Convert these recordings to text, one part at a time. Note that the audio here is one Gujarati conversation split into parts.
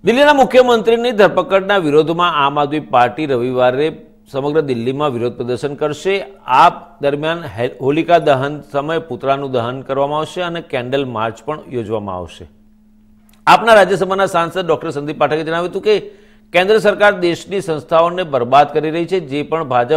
દિલ્હીના મુખ્યમંત્રીની ધરપકડના વિરોધમાં આમ આદમી પાર્ટી રવિવારે સમગ્ર દિલ્હીમાં વિરોધ પ્રદર્શન કરશે। આ દરમિયાન હોલિકા દહન સમયે પૂતળાનું દહન કરવામાં આવશે અને કેન્ડલ માર્ચ પણ યોજવામાં આવશે। આપના રાજ્યસભાના સાંસદ ડોક્ટર સંદીપ પાઠકે જણાવ્યું હતું કે કેન્દ્ર સરકાર દેશની સંસ્થાઓને બરબાદ કરી રહી છે। જે પણ ભાજપ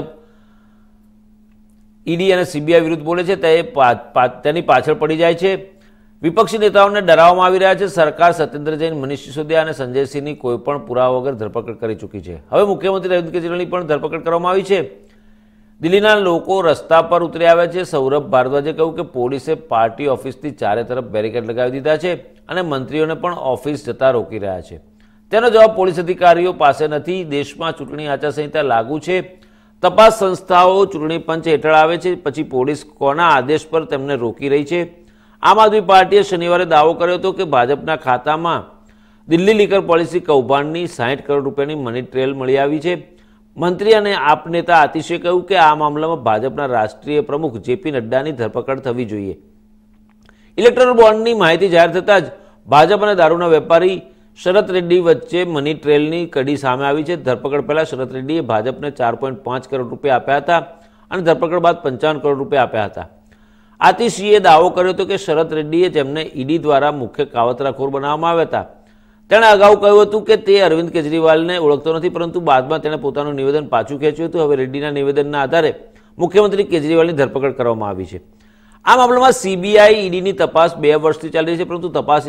ઈડી અને સીબીઆઈ વિરુદ્ધ બોલે છે તેની પાછળ પડી જાય છે। વિપક્ષી નેતાઓને ડરાવવામાં આવી રહ્યા છે। સરકાર સત્યેન્દ્ર જૈન, મનીષ સિસોદિયા અને સંજય સિંહની કોઈ પણ પુરાવા વગર ધરપકડ કરી ચૂકી છે। હવે મુખ્યમંત્રી અરવિંદ કેજરીવાલની પણ ધરપકડ કરવામાં આવી છે। દિલ્હીના લોકો રસ્તા પર ઉતરી આવ્યા છે। સૌરભ ભારદ્વાજે કહ્યું કે પોલીસે પાર્ટી ઓફિસથી ચારે તરફ બેરિકેડ લગાવી દીધા છે અને મંત્રીઓને પણ ઓફિસ જતા રોકી રહ્યા છે। તેનો જવાબ પોલીસ અધિકારીઓ પાસે નથી। દેશમાં ચૂંટણી આચારસંહિતા લાગુ છે। તપાસ સંસ્થાઓ ચૂંટણી પંચ હેઠળ આવે છે, પછી પોલીસ કોના આદેશ પર તેમને રોકી રહી છે? આમ આદમી પાર્ટીએ શનિવારે દાવો કર્યો હતો કે ભાજપના ખાતામાં દિલ્હી લીકર પોલિસી કૌભાંડની 60 કરોડ રૂપિયાની મની ટ્રેલ મળી આવી છે। મંત્રી અને આપ નેતા આતિશે કહ્યું કે આ મામલામાં ભાજપના રાષ્ટ્રીય પ્રમુખ જેપી નડ્ડાની ધરપકડ થવી જોઈએ। ઇલેક્ટોરલ બોન્ડની માહિતી જાહેર થતાં જ ભાજપ અને દારૂના વેપારી શરત રેડ્ડી વચ્ચે મની ટ્રેલની કડી સામે આવી છે। ધરપકડ પહેલા શરત રેડ્ડીએ ભાજપને 4.5 કરોડ રૂપિયા આપ્યા હતા અને ધરપકડ બાદ 55 કરોડ રૂપિયા આપ્યા હતા। આતિશીએ દાવો કર્યો હતો કે શરત રેડ્ડીએ તેમને ઈડી દ્વારા મુખ્ય કાવતરાખોર બનાવવામાં આવ્યા હતા। તેણે અગાઉ કહ્યું હતું કે તે અરવિંદ કેજરીવાલને ઓળખતો નથી, પરંતુ બાદમાં તેણે પોતાનું નિવેદન પાછું ખેંચ્યું હતું। હવે રેડ્ડીના નિવેદનના આધારે મુખ્યમંત્રી કેજરીવાલની ધરપકડ કરવામાં આવી છે। આ મામલામાં સીબીઆઈ ઈડીની તપાસ 2 વર્ષથી ચાલી રહી છે, પરંતુ તપાસ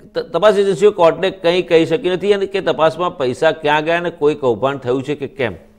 એજન્સીઓ કોર્ટને કંઈ કહી શકી નથી અને કે તપાસમાં પૈસા ક્યાં ગયા અને કોઈ કૌભાંડ થયું છે કે કેમ।